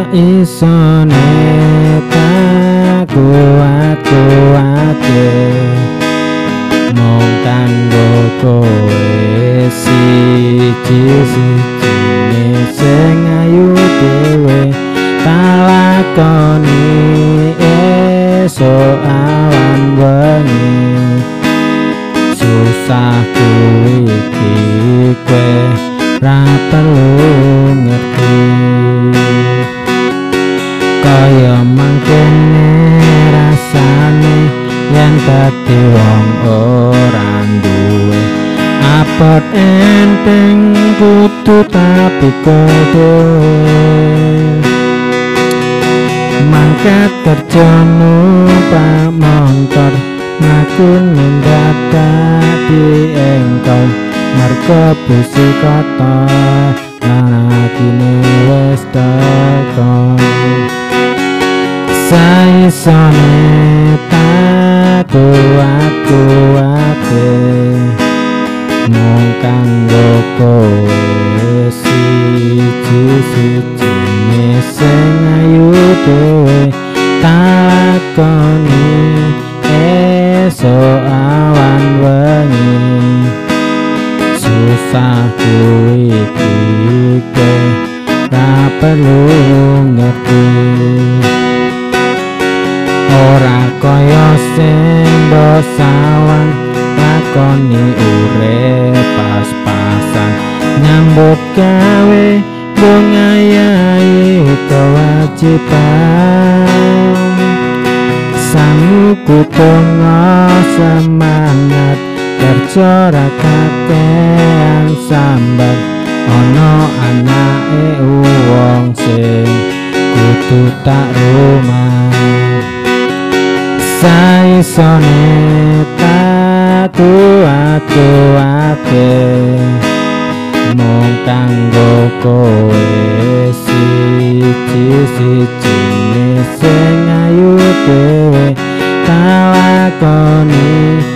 isone tak kuat-kuate mung kanggo kowe siji-sijine sing ayu dhewe talakoni esuk awan wengi susah kuwi iki kowe ra perlu ngerti kaya mangkene rasane yen dadi wong ora duwe apot enteng kudu tapi kowe mangkat kerjamu pak montor makun mendadak di engkau mergo busi kata nanakine wis teko saisone tak kuat-kuate mung kanggo kowe siji-sijine sing ayu dhewe takoni esuk awan wengi susah kuwi iki ra perlu ngerti ora kaya sing dosawan lakoni urip pas-pasan nyambut gawe bungayai kewajiban sangu kutongo semangat kerja ra kakean sambat ana anake wong sing kudu tak rumah saisone tak kuat-kuate mung kanggo kowe siji-sijine sing ayu dhewe talakoni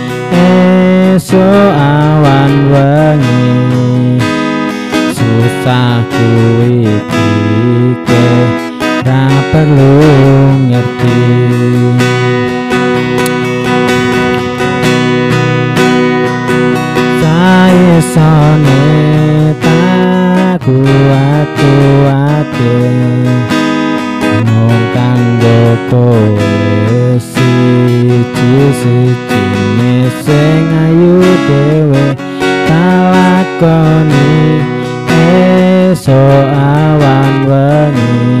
esuk awan wengi susah kuwi iki ra perlu ngerti saisone tak kuat-kuate mung kanggo kowe siji-sijine sing ayu dhewe talakoni esuk awan wengi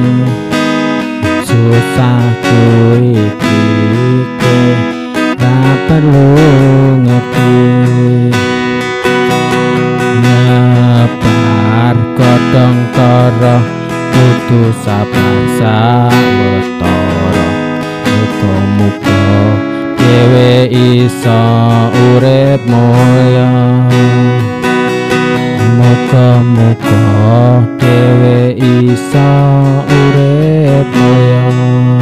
susah kuwi iki ra perlu ngerti nyebar godhong karo kudu sabar sawetara muga-muga dhewe iso urip mulya muga-muga dhewe iso urip mulya